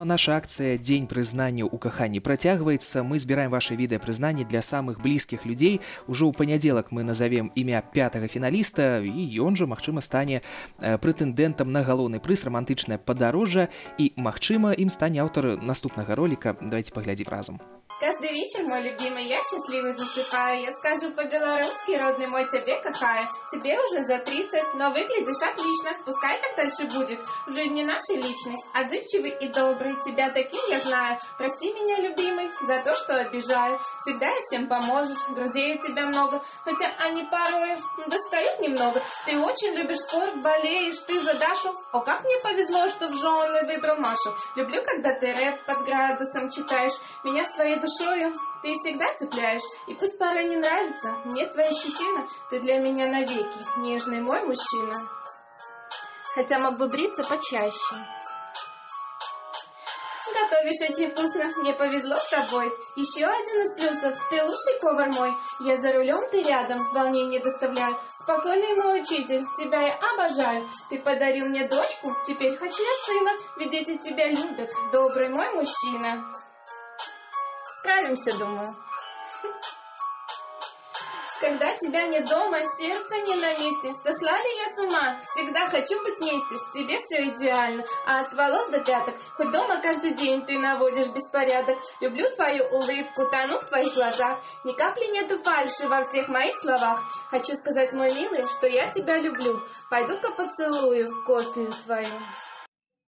Наша акция «День прызнання ў каханні» працягваецца. Мы збіраем ваши відэапрызнанні для самых блізкіх людзей. Ужо ў панядзелак мы назовем імя 5-го фіналіста, і ён жа, магчыма, стане прэтэндэнтам на галоўны прыз «Романтычнае падарожжа», і, магчыма, ім стане аўтар наступнага роліка. Давайте паглядзім разам. Каждый вечер, мой любимый, я счастливый засыпаю. Я скажу по-белорусски, родный мой, тебе кахаю. Тебе уже за 30, но выглядишь отлично. Пускай так дальше будет. В жизни нашей личность. Отзывчивый и добрый, тебя таким я знаю. Прости меня, любимый, за то, что обижаю. Всегда и всем поможешь, друзей у тебя много. Хотя они порой достают немного. Ты очень любишь спорт, болеешь, ты за Дашу. О, как мне повезло, что в жены выбрал Машу. Люблю, когда ты рэп под градусом читаешь. Меня своей душою ты всегда цепляешь. И пусть порой не нравится мне твоя щетина, ты для меня навеки нежный мой мужчина. Хотя мог бы бриться почаще. Готовишь очень вкусно, мне повезло с тобой. Еще один из плюсов, ты лучший повар мой. Я за рулем, ты рядом, волнение доставляю. Спокойный мой учитель, тебя я обожаю. Ты подарил мне дочку, теперь хочу я сына. Ведь дети тебя любят, добрый мой мужчина. Справимся, думаю. Когда тебя нет дома, сердце не на месте. Сошла ли я с ума? Всегда хочу быть вместе. В тебе все идеально, а от волос до пяток. Хоть дома каждый день ты наводишь беспорядок. Люблю твою улыбку, тону в твоих глазах. Ни капли нету фальши во всех моих словах. Хочу сказать, мой милый, что я тебя люблю. Пойду-ка поцелую копию твою.